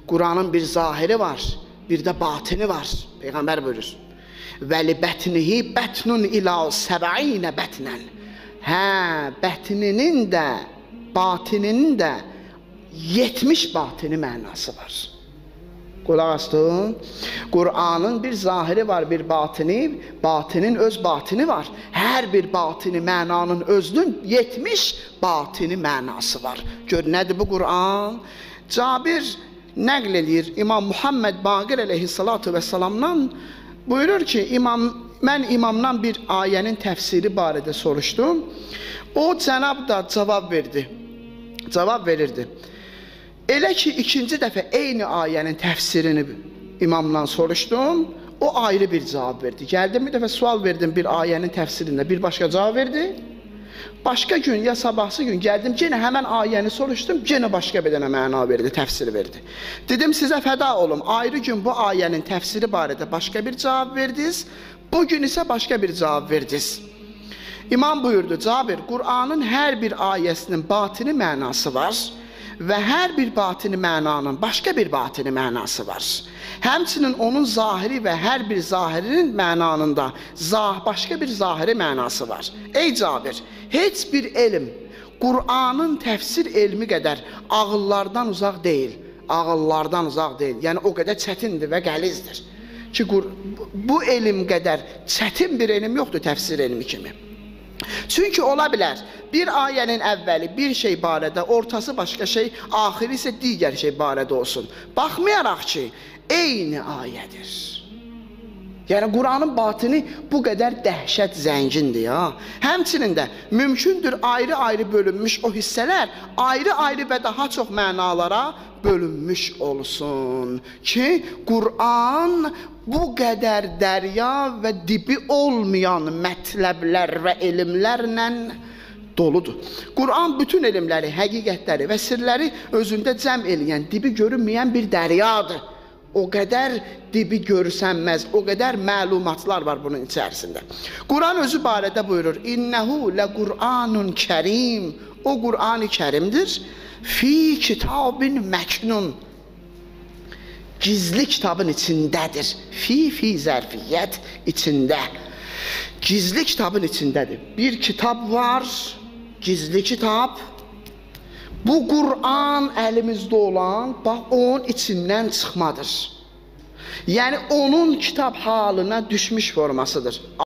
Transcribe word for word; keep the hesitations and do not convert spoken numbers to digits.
Quranın bir zahiri var, bir də batini var. Peyğəmbər buyurur. Vəli bətnihi bətnun ila səbəinə bətnən. Hə, bətninin də, batininin də yetmiş batini mənası var. Qulaq asdın. Qur'anın bir zahiri var, bir batini, batinin öz batini var. Hər bir batini mənanın özünün yetmiş batini mənası var. Gör, nədir bu Qur'an? Cabir nəql edir İmam Muhammed Baqir əleyhissalatu vesselamdan, buyurur ki, imam, mən imamdan bir ayənin təfsiri barədə soruşdum. O cənab da cavab verdi. Cavab verirdi. Elə ki, ikinci dəfə eyni ayənin təfsirini imamdan soruşdum, o ayrı bir cavab verdi. Gəldim, bir dəfə sual verdim bir ayənin təfsirində, bir başqa cavab verdi. Başqa gün, ya sabahsı gün gəldim, yenə həmən ayəni soruşdum, yenə başqa bir dənə məna verdi, təfsir verdi. Dedim, sizə fəda olum, ayrı gün bu ayənin təfsiri barədə başqa bir cavab verdiniz, bugün isə başqa bir cavab verdiniz. İmam buyurdu, Cabir, Qur'anın hər bir ayəsinin batini mənası var və hər bir batini mənanın başqa bir batini mənası var. Həmçinin onun zahiri və hər bir zahirinin mənanında zah, başqa bir zahiri mənası var. Ey Cabir, heç bir elm Qur'anın təfsir elmi qədər ağıllardan uzaq deyil. Ağıllardan uzaq deyil. Yəni o qədər çətindir və qəlizdir. Ki, bu elm qədər çətin bir elm yoxdur təfsir elmi kimi. Çünki ola bilər, bir ayənin əvvəli bir şey barədə, ortası başqa şey, axiri isə digər şey barədə olsun. Baxmayaraq ki, eyni ayədir. Yəni, Quranın batini bu qədər dəhşət zəngindir ya. Həmçinin də mümkündür ayrı-ayrı bölünmüş o hissələr, ayrı-ayrı və daha çox mənalara bölünmüş olsun ki, Quran bu qədər dərya və dibi olmayan mətləblər və elmlərlə doludur. Quran bütün elmləri, həqiqətləri və sirləri özündə cəm eləyən, dibi görünməyən bir dəryadır. O qədər dibi görürsənməz, o qədər məlumatlar var bunun içərisində. Quran özü barədə buyurur, İnnəhu lə Qur'anun kərim. O Qur'an-ı kərimdir. Fi kitabin məknun. Gizli kitabın içindədir. Fi, fi zərfiyyət içində. Gizli kitabın içindədir. Bir kitab var, gizli kitab. Bu Qur'an əlimizdə olan, bax, onun içindən çıxmadır. Yəni, onun kitab halına düşmüş formasıdır.